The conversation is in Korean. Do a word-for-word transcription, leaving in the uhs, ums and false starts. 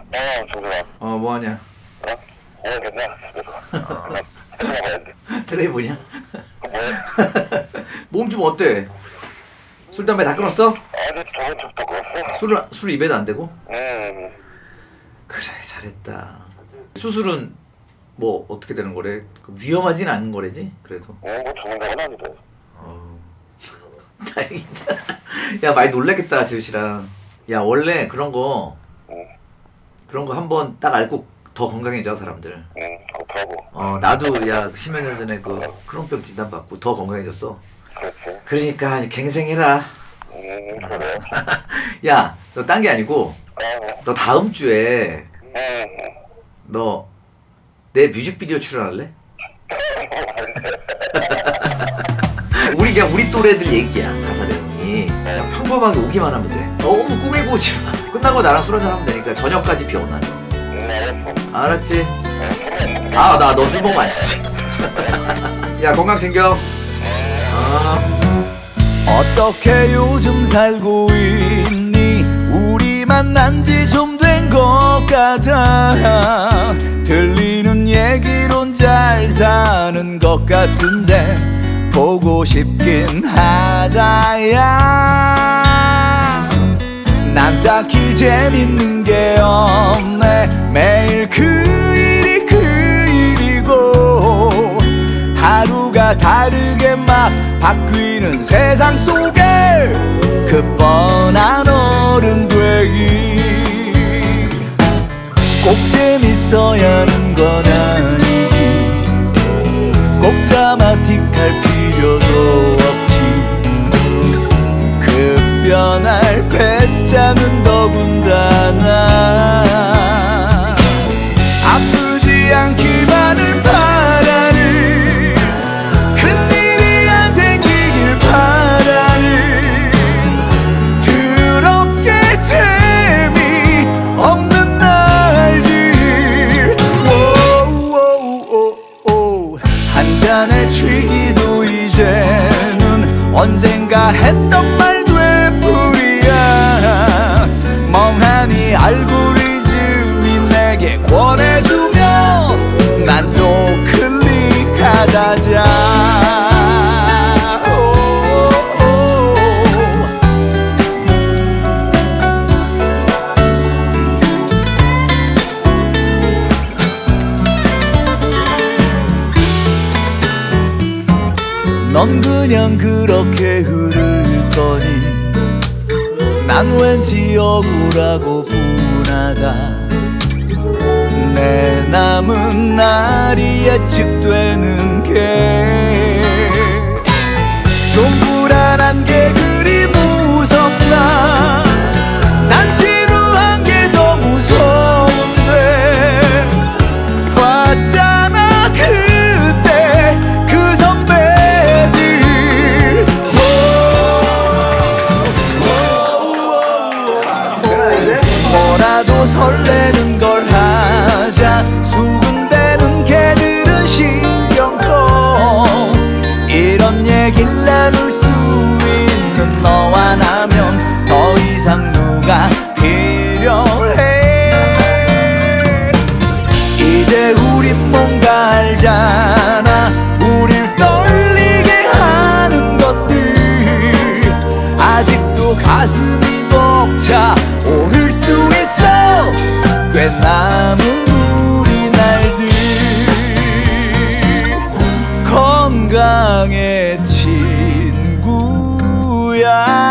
어, 정준아. 어, 뭐하냐? 어? 어, 됐냐? 집에서. 테레비 봐야 돼. 테레비 보냐? 뭐해? 몸 좀 어때? 술, 담배 다 끊었어? 아직 저번 주부터 끊었어. 술, 술 입에도 안 대고? 응. 그래, 잘했다. 수술은 뭐 어떻게 되는 거래? 위험하진 않은 거래지? 그래도. 어, 뭐 좋은 데는 아니다. 어... 다행이다. 야, 많이 놀랬겠다, 지우씨랑. 야, 원래 그런 거 응. 그런 거 한번 딱 알고 더 건강해져, 사람들. 응, 그렇다고. 어, 나도 야, 십몇 년 전에 그 크론병 진단받고 더 건강해졌어. 그렇지. 그러니까 갱생해라. 응, 그래. 야, 너 딴 게 아니고 어, 너 다음 주에 응. 너 내 뮤직비디오 출연할래? 우리 그냥 우리 또래들 얘기야, 가사 내용이. 그냥 평범하게 오기만 하면 돼. 너무 꾸미고 오지 마. 끝나고 나랑 술 한잔 하면 되니까 저녁까지 비워놔. 응, 알았어. 알았지? 응, 아, 나 너 술 먹으면 안 되지. 야, 건강 챙겨. 어. 어떻게 요즘 살고 있니? 우리 만난 지 좀 된 것 같아. 들리는 얘기론 잘 사는 것 같은데 보고 싶긴 하다야. 난 딱히 재밌는 게 없네. 매일 그 일이 그 일이고 하루가 다르게 막 바뀌는 세상 속에 그 뻔한 어른되기. 꼭 재밌어야 하는 건 아니지. 꼭 드라마틱할 필요도 없지. 급변할 배짱은 더군다나 아프지 않기만을 바라는, 큰일이 안 생기길 바라는, 더럽게 재미없는 날들. 오오오오. 한 잔에 취기도 이제는 언젠가 했던 말 되풀이야. 멍하니 알고리즘이 내게 권해주면 난 또 클릭하다자. 넌 그냥 그렇게 흐를 거니 난 왠지 억울하고 분하다. 내 남은 날이 예측되는 게 좀 불안한 게 그리 무섭나. 난 지루한 게 더 무서운데 봤잖아 그때 그 선배들. 뭐라도 설레는 걸 하자. 수근대는 개들은 신경 꺼. 이런 얘길 나눌 수 있는 너와 나면 더 이상 누가 필요해. 이제 우린 뭔가 알잖아. 우릴 떨리게 하는 것들. 아직도 가슴이 벅차 오를 수 있어. 꽤 남은 우리 날들. 건강해 친구야.